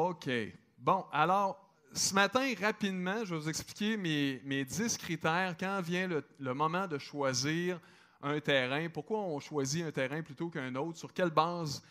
OK. Bon, alors, ce matin, rapidement, je vais vous expliquer mes 10 critères quand vient le moment de choisir un terrain. Pourquoi on choisit un terrain plutôt qu'un autre? Sur quelle base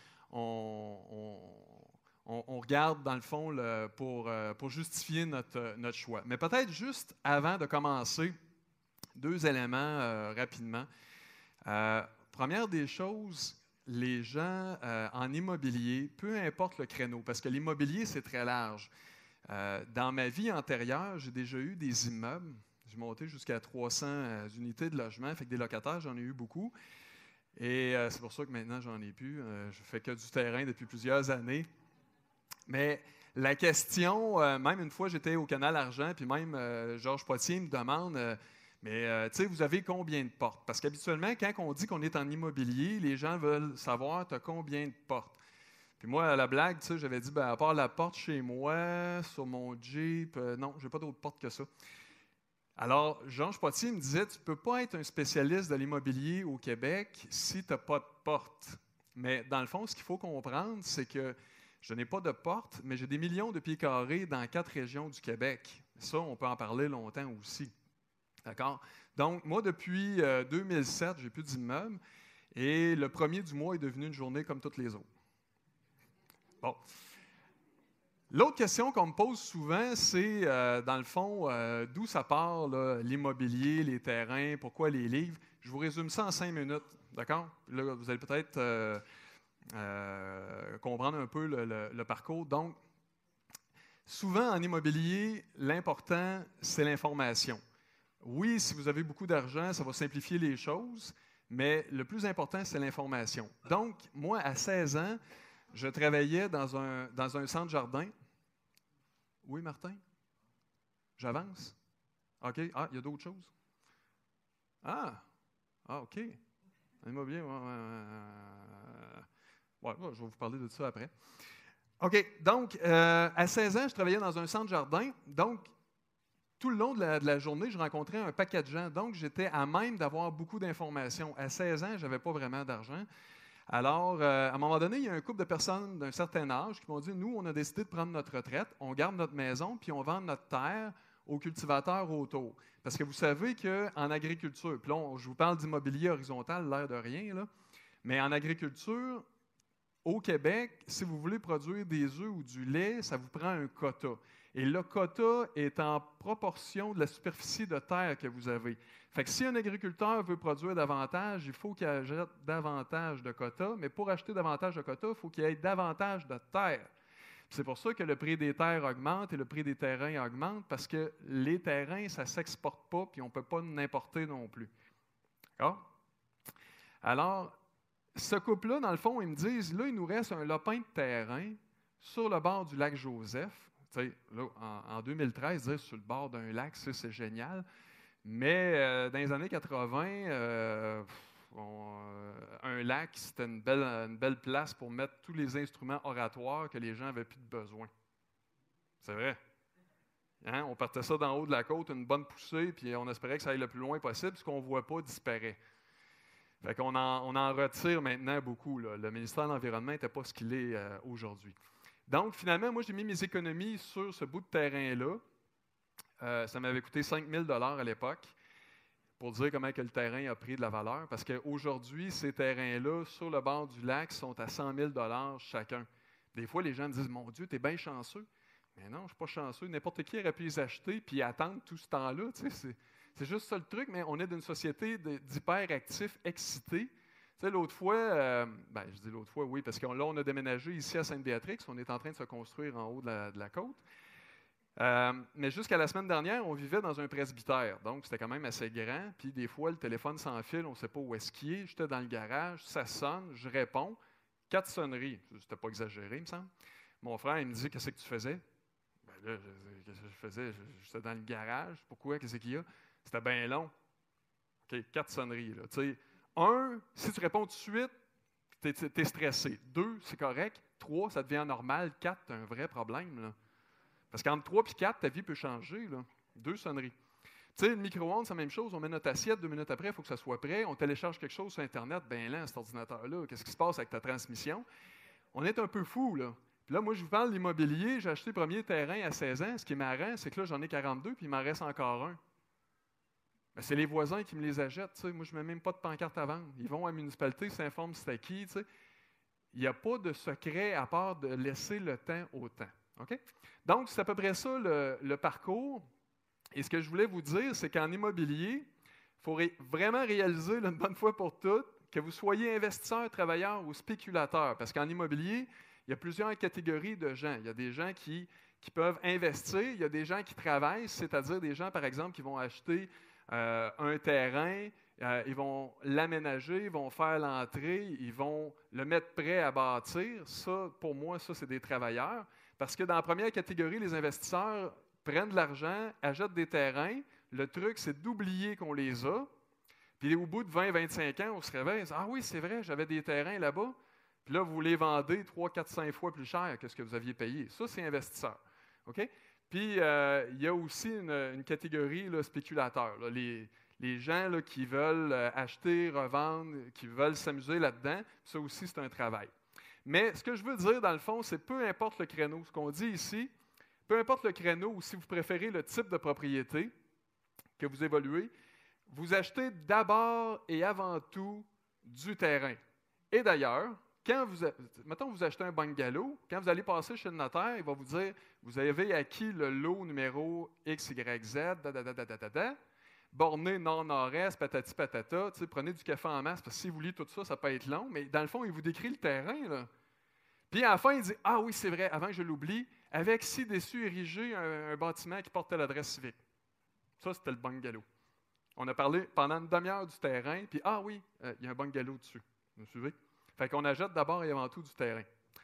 on regarde, dans le fond, pour justifier notre choix. Mais peut-être juste avant de commencer, 2 éléments rapidement. Première des choses, les gens en immobilier, peu importe le créneau, parce que l'immobilier, c'est très large. Dans ma vie antérieure, j'ai déjà eu des immeubles. J'ai monté jusqu'à 300 unités de logement, fait que des locataires, j'en ai eu beaucoup. Et c'est pour ça que maintenant, j'en ai plus. Je fais que du terrain depuis plusieurs années. Mais la question, même une fois, j'étais au Canal Argent, puis même Georges Potier me demande, tu sais, vous avez combien de portes? Parce qu'habituellement, quand on dit qu'on est en immobilier, les gens veulent savoir, tu as combien de portes? Puis moi, à la blague, tu sais, j'avais dit, à part la porte chez moi, sur mon Jeep, non, j'ai pas d'autres portes que ça. Alors, Georges Potier me disait, tu ne peux pas être un spécialiste de l'immobilier au Québec si tu n'as pas de porte. Mais dans le fond, ce qu'il faut comprendre, c'est que je n'ai pas de porte, mais j'ai des millions de pieds carrés dans 4 régions du Québec. Ça, on peut en parler longtemps aussi. D'accord? Donc, moi, depuis 2007, j'ai plus d'immeuble et le premier du mois est devenu une journée comme toutes les autres. Bon. L'autre question qu'on me pose souvent, c'est, dans le fond, d'où ça part, là, l'immobilier, les terrains, pourquoi les livres. Je vous résume ça en 5 minutes, d'accord? Là, vous allez peut-être comprendre un peu le parcours. Donc, souvent en immobilier, l'important, c'est l'information. Oui, si vous avez beaucoup d'argent, ça va simplifier les choses, mais le plus important, c'est l'information. Donc, moi, à 16 ans, je travaillais dans un centre jardin. Oui, Martin? J'avance? OK. Ah, il y a d'autres choses? Ah, OK. Immobilier, ouais, je vais vous parler de ça après. OK. Donc, à 16 ans, je travaillais dans un centre jardin. Donc, tout le long de la journée, je rencontrais un paquet de gens. Donc, j'étais à même d'avoir beaucoup d'informations. À 16 ans, je n'avais pas vraiment d'argent. Alors, à un moment donné, il y a un couple de personnes d'un certain âge qui m'ont dit, nous, on a décidé de prendre notre retraite, on garde notre maison, puis on vend notre terre aux cultivateurs autour. Parce que vous savez qu'en agriculture, puis là, je vous parle d'immobilier horizontal, l'air de rien, là, mais en agriculture, au Québec, si vous voulez produire des œufs ou du lait, ça vous prend un quota. Et le quota est en proportion de la superficie de terre que vous avez. Fait que si un agriculteur veut produire davantage, il faut qu'il achète davantage de quotas, mais pour acheter davantage de quotas, il faut qu'il y ait davantage de terre. C'est pour ça que le prix des terres augmente et le prix des terrains augmente, parce que les terrains, ça ne s'exporte pas, puis on ne peut pas l'importer non plus. D'accord? Alors, ce couple-là, dans le fond, ils me disent, là, il nous reste un lopin de terrain sur le bord du lac Joseph. Tu sais, là, en 2013, dire sur le bord d'un lac, c'est génial. Mais dans les années 80, un lac, c'était une belle place pour mettre tous les instruments oratoires que les gens n'avaient plus de besoin. C'est vrai. Hein? On partait ça d'en haut de la côte, une bonne poussée, puis on espérait que ça aille le plus loin possible, ce qu'on ne voit pas disparaît. Fait qu'on en retire maintenant beaucoup. Là. Le ministère de l'Environnement n'était pas ce qu'il est aujourd'hui. Donc, finalement, moi, j'ai mis mes économies sur ce bout de terrain-là. Ça m'avait coûté 5 000 à l'époque, pour dire comment que le terrain a pris de la valeur. Parce qu'aujourd'hui, ces terrains-là, sur le bord du lac, sont à 100 000 chacun. Des fois, les gens me disent « Mon Dieu, tu es bien chanceux. » Mais non, je ne suis pas chanceux. N'importe qui aurait pu les acheter puis attendre tout ce temps-là. Tu sais, c'est juste ça le truc, mais on est d'une société d'hyperactifs excités. Tu sais, l'autre fois, je dis l'autre fois, oui, parce que là, on a déménagé ici à Sainte-Béatrix. On est en train de se construire en haut de la côte. Mais jusqu'à la semaine dernière, on vivait dans un presbytère. Donc, c'était quand même assez grand. Puis, des fois, le téléphone sans fil, on ne sait pas où est-ce qu'il est. J'étais dans le garage, ça sonne, je réponds. 4 sonneries. C'était pas exagéré, il me semble. Mon frère, il me dit « Qu'est-ce que tu faisais? » Ben là, qu'est-ce que je faisais? J'étais dans le garage. Pourquoi? Qu'est-ce qu'il y a? C'était bien long. OK, 4 sonneries. Là. Tu sais, 1, si tu réponds tout de suite, tu es stressé. 2, c'est correct. 3, ça devient normal. 4, tu as un vrai problème. Là. Parce qu'entre 3 et 4, ta vie peut changer. Là. 2 sonneries. Tu sais, le micro-ondes, c'est la même chose. On met notre assiette, 2 minutes après, il faut que ça soit prêt. On télécharge quelque chose sur Internet. Ben là, cet ordinateur-là, qu'est-ce qui se passe avec ta transmission? On est un peu fou, là. Puis là, moi, je vous parle de l'immobilier. J'ai acheté le premier terrain à 16 ans. Ce qui est marrant, c'est que là, j'en ai 42, puis il m'en reste encore un. Ben, c'est les voisins qui me les achètent. T'sais. Moi, je ne mets même pas de pancarte à vendre. Ils vont à la municipalité, s'informent c'est à qui. T'sais. Il n'y a pas de secret à part de laisser le temps au temps. Okay? Donc, c'est à peu près ça le parcours. Et ce que je voulais vous dire, c'est qu'en immobilier, il faut vraiment réaliser là, une bonne fois pour toutes que vous soyez investisseur, travailleur ou spéculateur. Parce qu'en immobilier, il y a plusieurs catégories de gens. Il y a des gens qui peuvent investir, il y a des gens qui travaillent, c'est-à-dire des gens, par exemple, qui vont acheter un terrain, ils vont l'aménager, ils vont faire l'entrée, ils vont le mettre prêt à bâtir. Ça, pour moi, ça, c'est des travailleurs. Parce que dans la première catégorie, les investisseurs prennent de l'argent, achètent des terrains. Le truc, c'est d'oublier qu'on les a. Puis au bout de 20-25 ans, on se réveille, on se dit « Ah oui, c'est vrai, j'avais des terrains là-bas. » Puis là, vous les vendez 3, 4, 5 fois plus cher que ce que vous aviez payé. Ça, c'est investisseur. OK? Puis, il y a aussi une catégorie là, spéculateur. Là, les gens là, qui veulent acheter, revendre, qui veulent s'amuser là-dedans, ça aussi, c'est un travail. Mais ce que je veux dire, dans le fond, c'est peu importe le créneau. Ce qu'on dit ici, peu importe le créneau ou si vous préférez le type de propriété que vous évoluez, vous achetez d'abord et avant tout du terrain. Et d'ailleurs, mettons vous achetez un bungalow, quand vous allez passer chez le notaire, il va vous dire, vous avez acquis le lot numéro XYZ, borné nord-nord-est, patati patata, prenez du café en masse, parce que si vous lisez tout ça, ça peut être long, mais dans le fond, il vous décrit le terrain. Là. Puis à la fin, il dit, ah oui, c'est vrai, avant que je l'oublie, avec ci-dessus érigé un bâtiment qui portait l'adresse civique. Ça, c'était le bungalow. On a parlé pendant une demi-heure du terrain, puis ah oui, il y a un bungalow dessus. Vous me suivez? Fait qu'on achète d'abord et avant tout du terrain.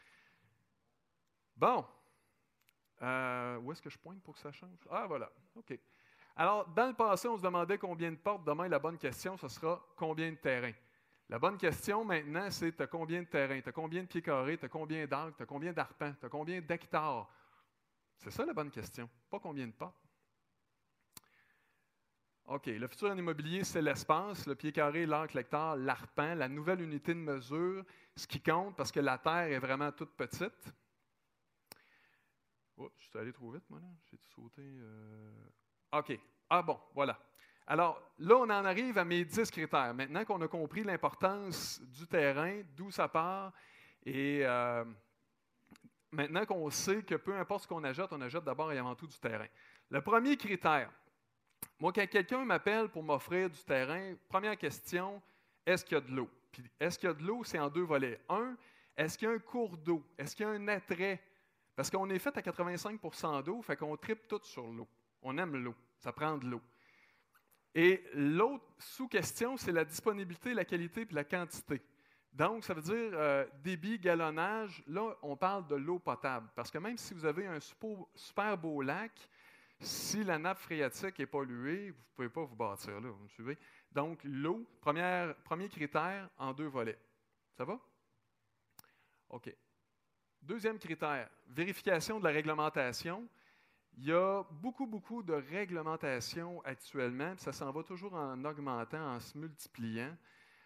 Bon. Où est-ce que je pointe pour que ça change? Ah, voilà. OK. Alors, dans le passé, on se demandait combien de portes. Demain, la bonne question, ce sera combien de terrains. La bonne question maintenant, c'est tu as combien de terrains, tu as combien de pieds carrés, tu as combien d'arcs, tu as combien d'arpents, tu as combien d'hectares. C'est ça la bonne question, pas combien de portes. OK. Le futur en immobilier, c'est l'espace, le pied carré, l'arc, l'hectare, l'arpent, la nouvelle unité de mesure, ce qui compte parce que la Terre est vraiment toute petite. Oh, je suis allé trop vite, moi, là. J'ai sauté. OK. Ah bon, voilà. Alors, là, on en arrive à mes 10 critères. Maintenant qu'on a compris l'importance du terrain, d'où ça part, et maintenant qu'on sait que peu importe ce qu'on achète, on achète d'abord et avant tout du terrain. Le premier critère, moi, quand quelqu'un m'appelle pour m'offrir du terrain, première question, est-ce qu'il y a de l'eau? Puis, est-ce qu'il y a de l'eau? C'est en deux volets. Un, est-ce qu'il y a un cours d'eau? Est-ce qu'il y a un attrait? Parce qu'on est fait à 85 % d'eau, fait qu'on tripe tout sur l'eau. On aime l'eau. Ça prend de l'eau. Et l'autre sous-question, c'est la disponibilité, la qualité et la quantité. Donc, ça veut dire débit, galonnage. Là, on parle de l'eau potable. Parce que même si vous avez un super beau lac, si la nappe phréatique est polluée, vous ne pouvez pas vous bâtir là, vous me suivez? Donc, l'eau, premier critère en deux volets. Ça va? OK. Deuxième critère, vérification de la réglementation. Il y a beaucoup de réglementations actuellement, puis ça s'en va toujours en augmentant, en se multipliant.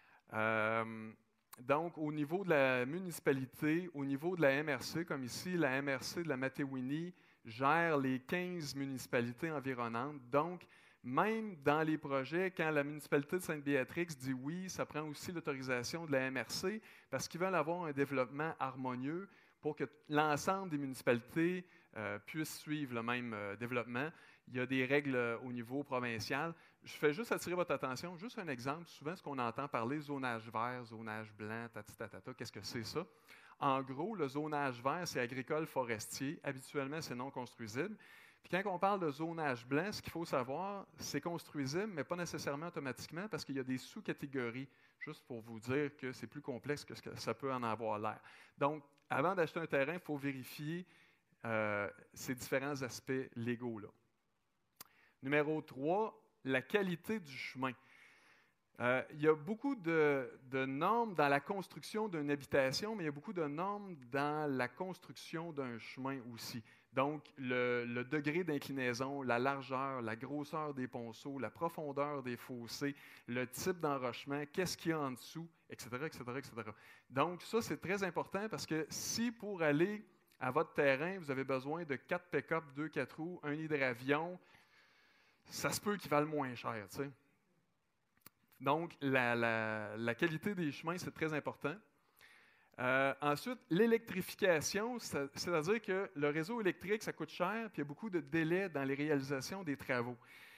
Donc, au niveau de la municipalité, au niveau de la MRC, comme ici, la MRC de la Matéouinie gère les 15 municipalités environnantes. Donc, même dans les projets, quand la municipalité de Sainte-Béatrix dit oui, ça prend aussi l'autorisation de la MRC parce qu'ils veulent avoir un développement harmonieux pour que l'ensemble des municipalités puissent suivre le même développement. Il y a des règles au niveau provincial. Je fais juste attirer votre attention, juste un exemple. Souvent, ce qu'on entend parler, zonage vert, zonage blanc, tatata, qu'est-ce que c'est ça? En gros, le zonage vert, c'est agricole forestier. Habituellement, c'est non construisible. Puis quand on parle de zonage blanc, ce qu'il faut savoir, c'est construisible, mais pas nécessairement automatiquement parce qu'il y a des sous-catégories, juste pour vous dire que c'est plus complexe que ce que ça peut en avoir l'air. Donc, avant d'acheter un terrain, il faut vérifier ces différents aspects légaux-là. Numéro 3, la qualité du chemin. Il y a beaucoup de normes dans la construction d'une habitation, mais il y a beaucoup de normes dans la construction d'un chemin aussi. Donc, le degré d'inclinaison, la largeur, la grosseur des ponceaux, la profondeur des fossés, le type d'enrochement, qu'est-ce qu'il y a en dessous, etc., etc., etc. Donc, ça, c'est très important parce que si pour aller à votre terrain, vous avez besoin de 4 pick-up, 2 4 roues, un hydravion, ça se peut qu'ils valent moins cher, tu sais. Donc, la qualité des chemins, c'est très important. Ensuite, l'électrification, c'est-à-dire que le réseau électrique, ça coûte cher, puis il y a beaucoup de délais dans les réalisations des travaux.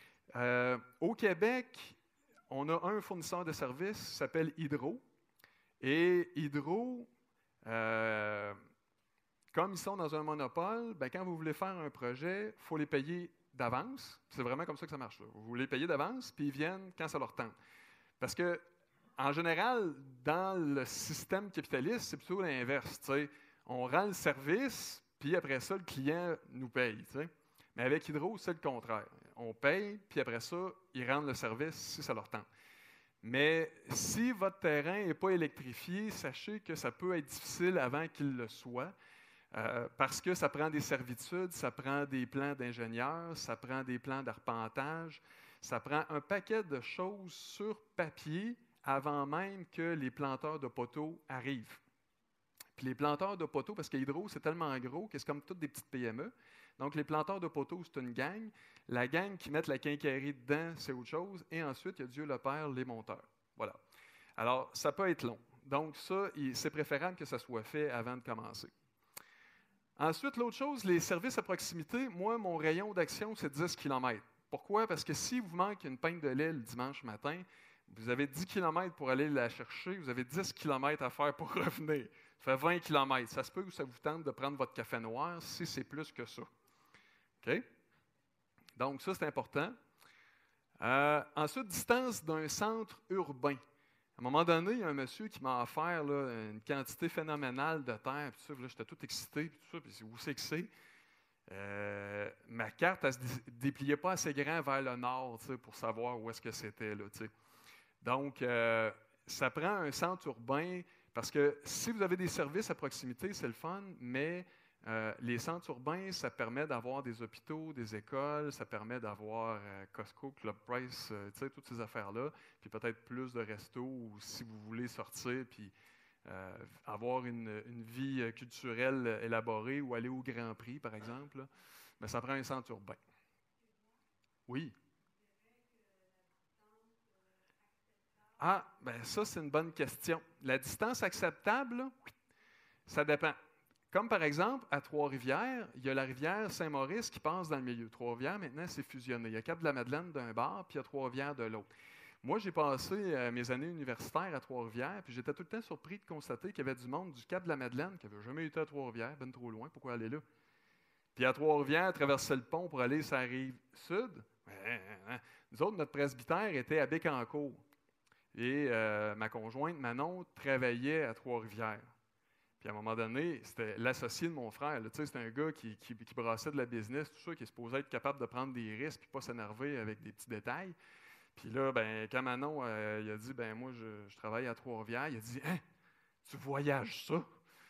Au Québec, on a un fournisseur de services qui s'appelle Hydro. Et Hydro, comme ils sont dans un monopole, ben, quand vous voulez faire un projet, il faut les payer d'avance. C'est vraiment comme ça que ça marche. Là. Vous les payez d'avance, puis ils viennent quand ça leur tente. Parce que, en général, dans le système capitaliste, c'est plutôt l'inverse. T'sais. On rend le service, puis après ça, le client nous paye. T'sais. Mais avec Hydro, c'est le contraire. On paye, puis après ça, ils rendent le service si ça leur tente. Mais si votre terrain n'est pas électrifié, sachez que ça peut être difficile avant qu'il le soit, parce que ça prend des servitudes, ça prend des plans d'ingénieurs, ça prend des plans d'arpentage, ça prend un paquet de choses sur papier avant même que les planteurs de poteaux arrivent. Puis les planteurs de poteaux, parce qu'Hydro, c'est tellement gros que c'est comme toutes des petites PME. Donc, les planteurs de poteaux, c'est une gang. La gang qui met la quincaillerie dedans, c'est autre chose. Et ensuite, il y a Dieu le Père, les monteurs. Voilà. Alors, ça peut être long. Donc, ça, c'est préférable que ça soit fait avant de commencer. Ensuite, l'autre chose, les services à proximité. Moi, mon rayon d'action, c'est 10 km. Pourquoi? Parce que si vous manque une pinte de lait le dimanche matin, vous avez 10 km pour aller la chercher, vous avez 10 km à faire pour revenir. Ça fait 20 km. Ça se peut que ça vous tente de prendre votre café noir si c'est plus que ça. OK? Donc, ça, c'est important. Ensuite, distance d'un centre urbain. À un moment donné, il y a un monsieur qui m'a offert là, une quantité phénoménale de terre. Puis ça, là, j'étais tout excité. Puis tout ça, puis où c'est que c'est? Ma carte, elle ne se dépliait pas assez grand vers le nord pour savoir où est-ce que c'était. Là, donc, ça prend un centre urbain parce que si vous avez des services à proximité, c'est le fun, mais les centres urbains, ça permet d'avoir des hôpitaux, des écoles, ça permet d'avoir Costco, Club Price, toutes ces affaires-là, puis peut-être plus de restos ou si vous voulez sortir puis avoir une vie culturelle élaborée ou aller au Grand Prix, par exemple, là, mais ça prend un centre urbain. Oui. Ah, bien ça, c'est une bonne question. La distance acceptable, là, ça dépend. Comme par exemple, à Trois-Rivières, il y a la rivière Saint-Maurice qui passe dans le milieu. Trois-Rivières, maintenant, c'est fusionné. Il y a Cap-de-la-Madeleine d'un bord, puis il y a Trois-Rivières de l'autre. Moi, j'ai passé mes années universitaires à Trois-Rivières, puis j'étais tout le temps surpris de constater qu'il y avait du monde du Cap-de-la-Madeleine qui n'avait jamais été à Trois-Rivières, ben trop loin, pourquoi aller là? Puis à Trois-Rivières, traverser le pont pour aller sur la rive sud. Nous autres, notre presbytère était à Bécancour. Et ma conjointe, Manon, travaillait à Trois-Rivières. Puis à un moment donné, c'était l'associé de mon frère. C'était un gars qui brassait de la business, tout ça, qui est supposé être capable de prendre des risques et pas s'énerver avec des petits détails. Puis là, ben, quand Manon il a dit, ben moi, je travaille à Trois-Rivières, il a dit, hein, tu voyages ça?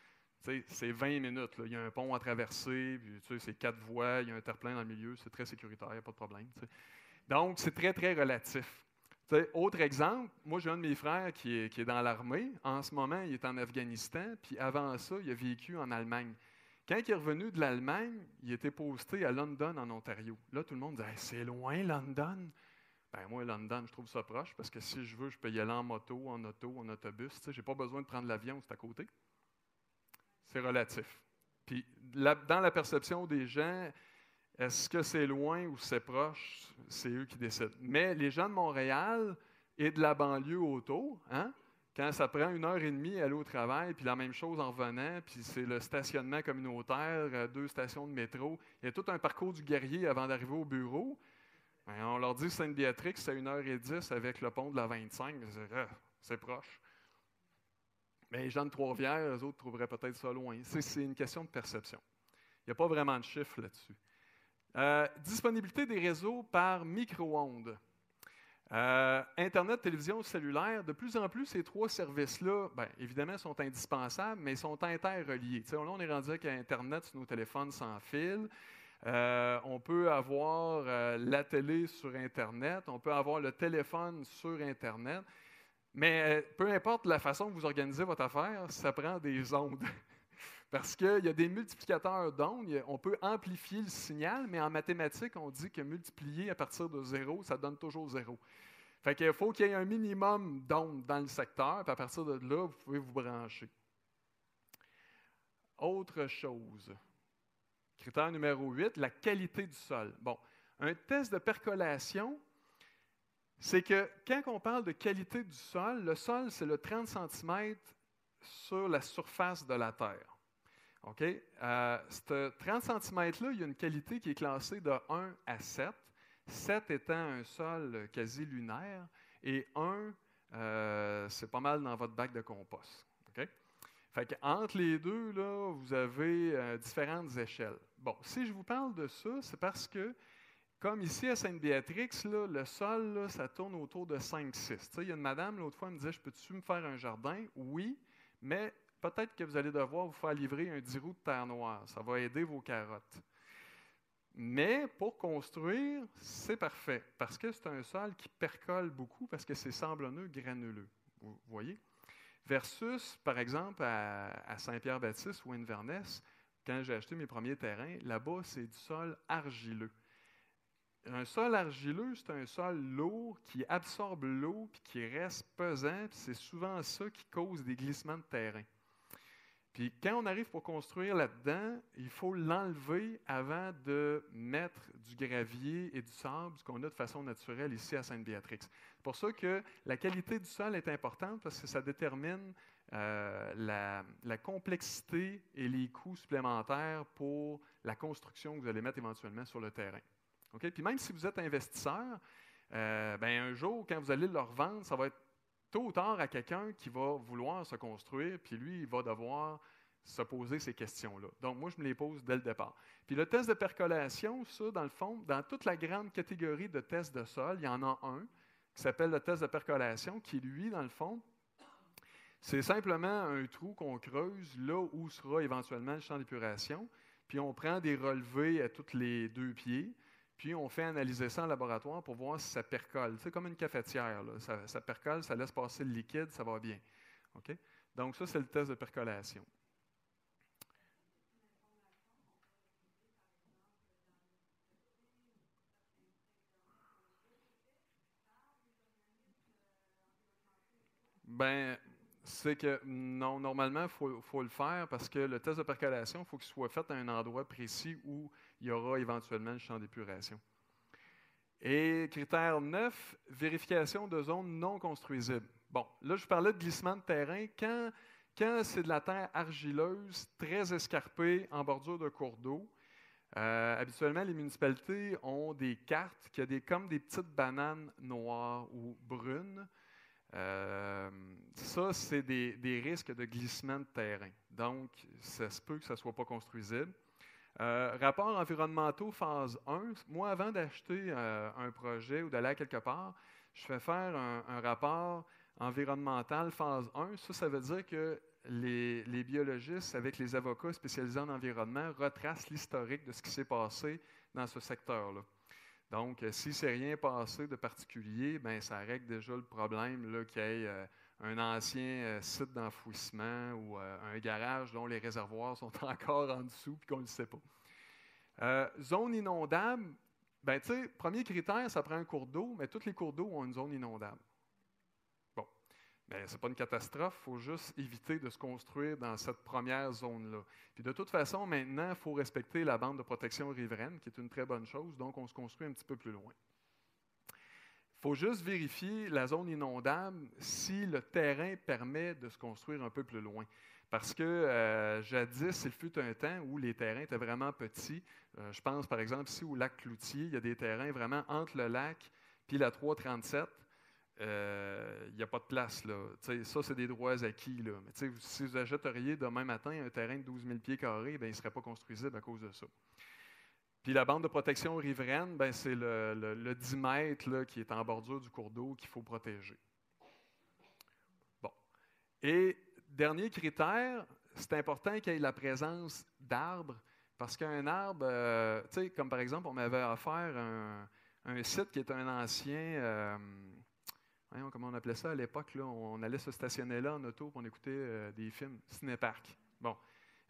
C'est 20 minutes. Là. Il y a un pont à traverser, puis c'est 4 voies, il y a un terre-plein dans le milieu, c'est très sécuritaire, il n'y a pas de problème. Donc, c'est très, très relatif. Autre exemple, moi j'ai un de mes frères qui est dans l'armée. En ce moment, il est en Afghanistan, puis avant ça, il a vécu en Allemagne. Quand il est revenu de l'Allemagne, il était posté à London, en Ontario. Là, tout le monde dit hey, « c'est loin, London? » Ben moi, London, je trouve ça proche, parce que si je veux, je peux y aller en moto, en autobus. Je n'ai pas besoin de prendre l'avion, c'est à côté. C'est relatif. Puis, dans la perception des gens, est-ce que c'est loin ou c'est proche? C'est eux qui décident. Mais les gens de Montréal et de la banlieue autour, hein, quand ça prend 1h30 à aller au travail, puis la même chose en revenant, puis c'est le stationnement communautaire, 2 stations de métro, il y a tout un parcours du guerrier avant d'arriver au bureau. Bien, on leur dit Sainte-Béatrix, c'est 1h10 avec le pont de la 25, c'est proche. Mais les gens de Trois-Rivières, eux autres, trouveraient peut-être ça loin. C'est une question de perception. Il n'y a pas vraiment de chiffre là-dessus. Disponibilité des réseaux par micro-ondes. Internet, télévision, cellulaire, de plus en plus, ces 3 services-là, bien, évidemment, sont indispensables, mais ils sont interreliés. Là, on est rendu avec Internet sur nos téléphones sans fil. On peut avoir la télé sur Internet, on peut avoir le téléphone sur Internet, mais peu importe la façon que vous organisez votre affaire, ça prend des ondes. Parce qu'il y a des multiplicateurs d'ondes, on peut amplifier le signal, mais en mathématiques, on dit que multiplier à partir de 0, ça donne toujours 0. Fait qu'il faut qu'il y ait un minimum d'ondes dans le secteur, puis à partir de là, vous pouvez vous brancher. Autre chose. Critère numéro 8, la qualité du sol. Bon, un test de percolation, c'est que quand on parle de qualité du sol, le sol, c'est le 30 cm sur la surface de la Terre. OK? Ce 30 cm-là, il y a une qualité qui est classée de 1 à 7. 7 étant un sol quasi lunaire et 1, c'est pas mal dans votre bac de compost. OK? Fait qu'entre les deux, là, vous avez différentes échelles. Bon, si je vous parle de ça, c'est parce que, comme ici à Sainte-Béatrix, là, le sol, là, ça tourne autour de 5-6. Il y a une madame, l'autre fois, elle me disait, « Peux-tu me faire un jardin? » Oui, mais peut-être que vous allez devoir vous faire livrer un 10 roues de terre noire. Ça va aider vos carottes. Mais pour construire, c'est parfait, parce que c'est un sol qui percole beaucoup, parce que c'est sablonneux, granuleux. Vous voyez? Versus, par exemple, à Saint-Pierre-Baptiste ou à Inverness, quand j'ai acheté mes premiers terrains, là-bas, c'est du sol argileux. Un sol argileux, c'est un sol lourd qui absorbe l'eau puis qui reste pesant. Puis c'est souvent ça qui cause des glissements de terrain. Puis quand on arrive pour construire là-dedans, il faut l'enlever avant de mettre du gravier et du sable, ce qu'on a de façon naturelle ici à Sainte-Béatrix. C'est pour ça que la qualité du sol est importante parce que ça détermine la complexité et les coûts supplémentaires pour la construction que vous allez mettre éventuellement sur le terrain. Okay? Puis même si vous êtes investisseur, un jour, quand vous allez le revendre, ça va être tôt ou tard à quelqu'un qui va vouloir se construire, puis lui, il va devoir se poser ces questions-là. Donc, moi, je me les pose dès le départ. Puis le test de percolation, ça, dans le fond, dans toute la grande catégorie de tests de sol, il y en a un qui s'appelle le test de percolation, qui, lui, dans le fond, c'est simplement un trou qu'on creuse là où sera éventuellement le champ d'épuration, puis on prend des relevés à tous les 2 pieds, puis on fait analyser ça en laboratoire pour voir si ça percole. C'est comme une cafetière, là. Ça percole, ça laisse passer le liquide, ça va bien. Okay? Donc ça, c'est le test de percolation. Ben, c'est que non, normalement, il faut le faire parce que le test de percolation, il faut qu'il soit fait à un endroit précis où il y aura éventuellement le champ d'épuration. Et critère 9, vérification de zones non construisibles. Bon, là, je parlais de glissement de terrain. Quand c'est de la terre argileuse, très escarpée, en bordure de cours d'eau, habituellement, les municipalités ont des cartes qui ont comme des petites bananes noires ou brunes. Ça, c'est des risques de glissement de terrain. Donc, ça se peut que ça ne soit pas construisible. Rapports environnementaux phase 1. Moi, avant d'acheter un projet ou d'aller à quelque part, je fais faire un rapport environnemental phase 1. Ça veut dire que les biologistes, avec les avocats spécialisés en environnement, retracent l'historique de ce qui s'est passé dans ce secteur-là. Donc, si ne s'est rien passé de particulier, bien, ça règle déjà le problème qu'il y ait un ancien site d'enfouissement ou un garage dont les réservoirs sont encore en dessous et qu'on ne le sait pas. Zone inondable, bien, tu sais, premier critère, ça prend un cours d'eau, mais tous les cours d'eau ont une zone inondable. Bon, bien, ce n'est pas une catastrophe, il faut juste éviter de se construire dans cette première zone-là. Puis de toute façon, maintenant, il faut respecter la bande de protection riveraine, qui est une très bonne chose, donc on se construit un petit peu plus loin. Il faut juste vérifier la zone inondable si le terrain permet de se construire un peu plus loin. Parce que jadis, il fut un temps où les terrains étaient vraiment petits. Je pense, par exemple, ici au lac Cloutier, il y a des terrains vraiment entre le lac et la 337. Il n'y a pas de place. Là. Ça, c'est des droits acquis. Là. Mais si vous achèteriez demain matin un terrain de 12 000 pieds carrés, bien, il ne serait pas construisible à cause de ça. Puis la bande de protection riveraine, ben, c'est le 10 mètres là, qui est en bordure du cours d'eau qu'il faut protéger. Bon. Et dernier critère, c'est important qu'il y ait la présence d'arbres, parce qu'un arbre, comme par exemple, on m'avait offert un site qui est un ancien, comment on appelait ça à l'époque, là, on allait se stationner là en auto pour on écoutait des films, cinéparc. Bon.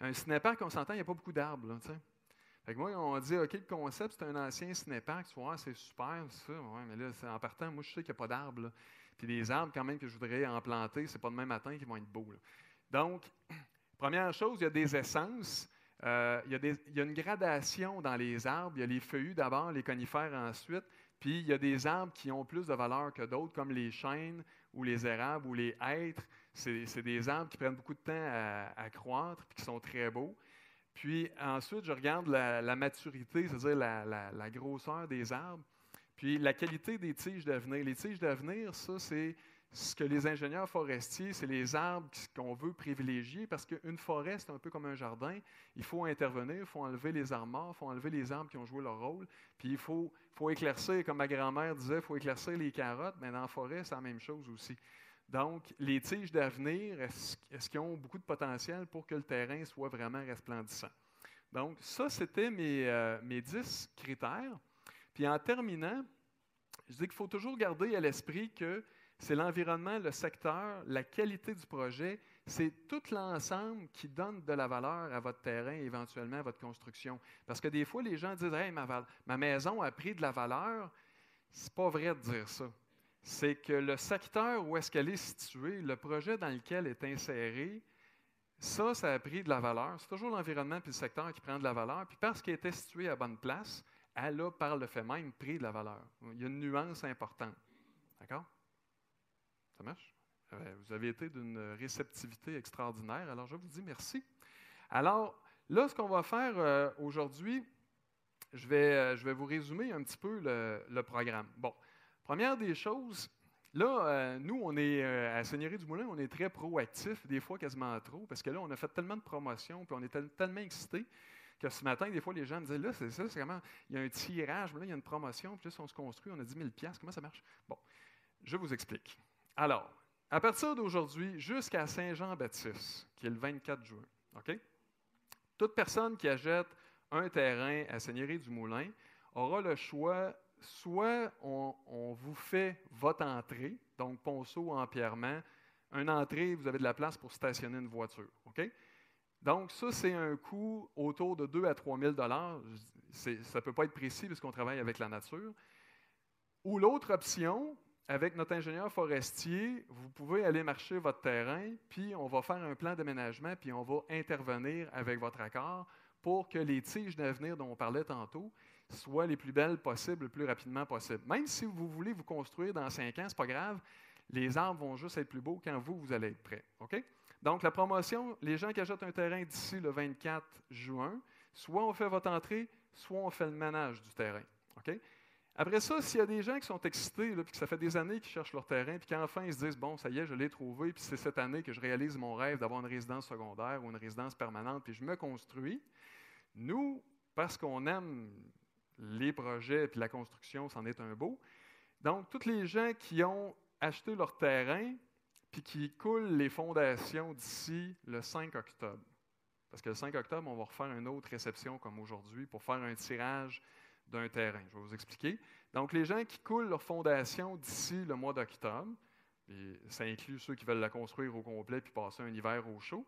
Un cinéparc, on s'entend, il n'y a pas beaucoup d'arbres, là, tu sais. Fait que moi, on dit, OK, le concept, c'est un ancien cinéparc. Tu vois, c'est super, ça. Ouais, mais là, en partant, moi, je sais qu'il n'y a pas d'arbres, là. Puis les arbres, quand même, que je voudrais en planter, c'est pas demain matin qu'ils vont être beaux, là. Donc, première chose, il y a des essences. Il y a une gradation dans les arbres. Il y a les feuillus d'abord, les conifères ensuite. Puis il y a des arbres qui ont plus de valeur que d'autres, comme les chênes ou les érables ou les hêtres. C'est des arbres qui prennent beaucoup de temps à croître et qui sont très beaux. Puis ensuite, je regarde la maturité, c'est-à-dire la grosseur des arbres. Puis la qualité des tiges d'avenir. Les tiges d'avenir, ça, c'est ce que les ingénieurs forestiers, c'est les arbres qu'on veut privilégier parce qu'une forêt, c'est un peu comme un jardin. Il faut intervenir, il faut enlever les arbres morts, il faut enlever les arbres qui ont joué leur rôle. Puis il faut éclaircir, comme ma grand-mère disait, il faut éclaircir les carottes. Mais dans la forêt, c'est la même chose aussi. Donc, les tiges d'avenir, est-ce qu'ils ont beaucoup de potentiel pour que le terrain soit vraiment resplendissant? Donc, ça, c'était mes 10 critères. Puis en terminant, je dis qu'il faut toujours garder à l'esprit que c'est l'environnement, le secteur, la qualité du projet, c'est tout l'ensemble qui donne de la valeur à votre terrain et éventuellement à votre construction. Parce que des fois, les gens disent « Hey, ma maison a pris de la valeur ». C'est pas vrai de dire ça. C'est que le secteur où est-ce qu'elle est située, le projet dans lequel elle est insérée, ça a pris de la valeur. C'est toujours l'environnement et le secteur qui prend de la valeur. Puis parce qu'elle était située à bonne place, elle a, par le fait même, pris de la valeur. Il y a une nuance importante. D'accord? Ça marche? Vous avez été d'une réceptivité extraordinaire, alors je vous dis merci. Alors, là, ce qu'on va faire aujourd'hui, je vais vous résumer un petit peu le programme. Bon, première des choses, là, nous, on est à Seigneurie du Moulin, on est très proactifs, des fois quasiment trop, parce que là, on a fait tellement de promotions, puis on est tellement excités que ce matin, des fois, les gens me disaient, là, c'est ça, c'est comment, il y a un tirage, mais là, il y a une promotion, puis là, si on se construit, on a 10 000 $, comment ça marche? Bon, je vous explique. Alors, à partir d'aujourd'hui, jusqu'à Saint-Jean-Baptiste, qui est le 24 juin, OK? Toute personne qui achète un terrain à Seigneurie du Moulin aura le choix, soit on vous fait votre entrée, donc ponceau, empierrement, une entrée, vous avez de la place pour stationner une voiture, OK? Donc, ça, c'est un coût autour de 2 000 à 3 000 $. Ça ne peut pas être précis puisqu'on travaille avec la nature. Ou l'autre option, avec notre ingénieur forestier, vous pouvez aller marcher votre terrain, puis on va faire un plan d'aménagement, puis on va intervenir avec votre accord pour que les tiges d'avenir dont on parlait tantôt soient les plus belles possibles, le plus rapidement possible. Même si vous voulez vous construire dans 5 ans, ce n'est pas grave, les arbres vont juste être plus beaux quand vous allez être prêts. OK? Donc, la promotion, les gens qui achètent un terrain d'ici le 24 juin, soit on fait votre entrée, soit on fait le ménage du terrain. OK? Après ça, s'il y a des gens qui sont excités, puis que ça fait des années qu'ils cherchent leur terrain, puis qu'enfin ils se disent « Bon, ça y est, je l'ai trouvé, puis c'est cette année que je réalise mon rêve d'avoir une résidence secondaire ou une résidence permanente, puis je me construis », nous, parce qu'on aime les projets puis la construction, c'en est un beau. Donc, tous les gens qui ont acheté leur terrain puis qui coulent les fondations d'ici le 5 octobre. Parce que le 5 octobre, on va refaire une autre réception comme aujourd'hui pour faire un tirage d'un terrain. Je vais vous expliquer. Donc, les gens qui coulent leur fondation d'ici le mois d'octobre, et ça inclut ceux qui veulent la construire au complet puis passer un hiver au chaud,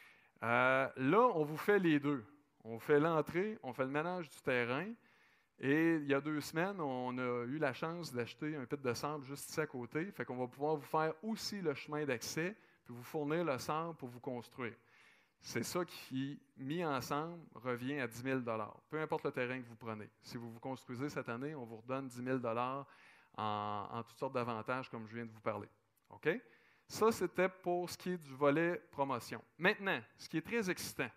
là, on vous fait les deux. On fait l'entrée, on fait le ménage du terrain, et il y a 2 semaines, on a eu la chance d'acheter un pit de sable juste ici à côté, fait qu'on va pouvoir vous faire aussi le chemin d'accès, puis vous fournir le sable pour vous construire. C'est ça qui, mis ensemble, revient à 10 000 $. Peu importe le terrain que vous prenez. Si vous vous construisez cette année, on vous redonne 10 000 $ en toutes sortes d'avantages, comme je viens de vous parler. OK? Ça, c'était pour ce qui est du volet promotion. Maintenant, ce qui est très excitant,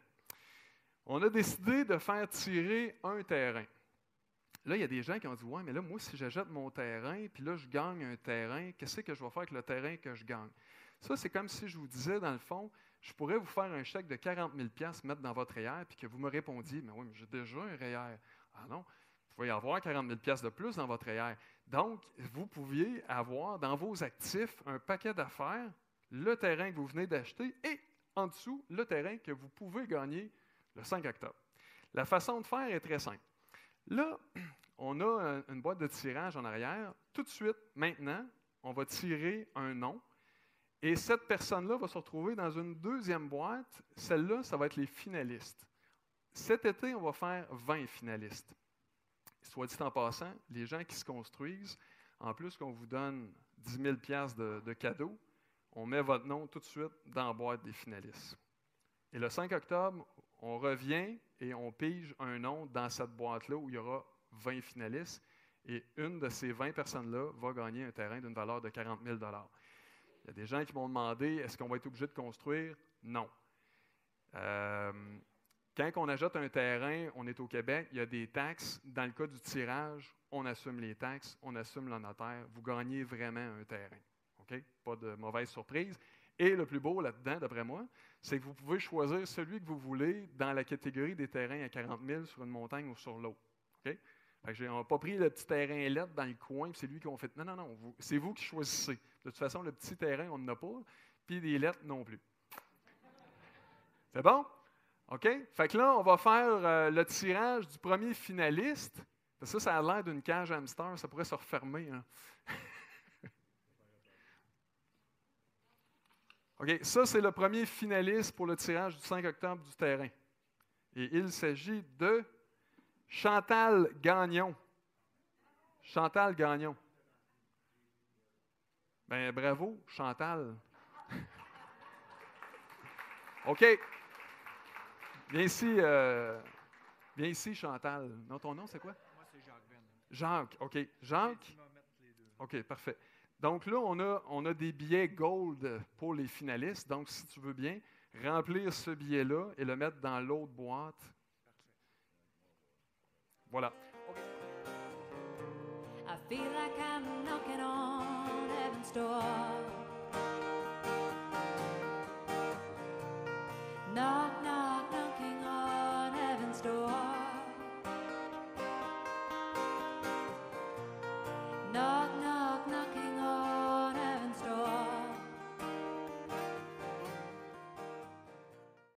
on a décidé de faire tirer un terrain. Là, il y a des gens qui ont dit « Ouais, mais là, moi, si j'achète mon terrain, puis là, je gagne un terrain, qu'est-ce que je vais faire avec le terrain que je gagne? » Ça, c'est comme si je vous disais, dans le fond, je pourrais vous faire un chèque de 40 000 $, mettre dans votre REER, puis que vous me répondiez « Mais oui, mais j'ai déjà un REER. » Ah non, vous pouvez avoir 40 000 $ de plus dans votre REER. Donc, vous pouviez avoir dans vos actifs un paquet d'affaires, le terrain que vous venez d'acheter et en dessous, le terrain que vous pouvez gagner le 5 octobre. La façon de faire est très simple. Là, on a une boîte de tirage en arrière. Tout de suite, maintenant, on va tirer un nom. Et cette personne-là va se retrouver dans une deuxième boîte. Celle-là, ça va être les finalistes. Cet été, on va faire 20 finalistes. Soit dit en passant, les gens qui se construisent, en plus qu'on vous donne 10 000 $ de cadeaux, on met votre nom tout de suite dans la boîte des finalistes. Et le 5 octobre, on revient et on pige un nom dans cette boîte-là où il y aura 20 finalistes. Et une de ces 20 personnes-là va gagner un terrain d'une valeur de 40 000 $. Il y a des gens qui m'ont demandé, est-ce qu'on va être obligé de construire? Non. Quand on achète un terrain, on est au Québec, il y a des taxes. Dans le cas du tirage, on assume les taxes, on assume le notaire. Vous gagnez vraiment un terrain. Okay? Pas de mauvaise surprise. Et le plus beau là-dedans, d'après moi, c'est que vous pouvez choisir celui que vous voulez dans la catégorie des terrains à 40 000 sur une montagne ou sur l'autre. Okay? On n'a pas pris le petit terrain lettre dans le coin, puis c'est lui qu'on fait. Non, c'est vous qui choisissez. De toute façon, le petit terrain, on n'en a pas, puis des lettres non plus. C'est bon? OK? Fait que là, on va faire le tirage du premier finaliste. Ça a l'air d'une cage hamster, ça pourrait se refermer. Hein? OK, ça, c'est le premier finaliste pour le tirage du 5 octobre du terrain. Et il s'agit de Chantal Gagnon. Chantal Gagnon. Ben bravo, Chantal. OK. Viens ici, Chantal. Non, ton nom, c'est quoi? Moi, c'est Jacques Ben. Jacques, OK. Jacques? OK, parfait. Donc là, on a des billets gold pour les finalistes. Donc, si tu veux bien, remplir ce billet-là et le mettre dans l'autre boîte. Voilà. I feel like I'm knocking on heaven's door. Knock, knock.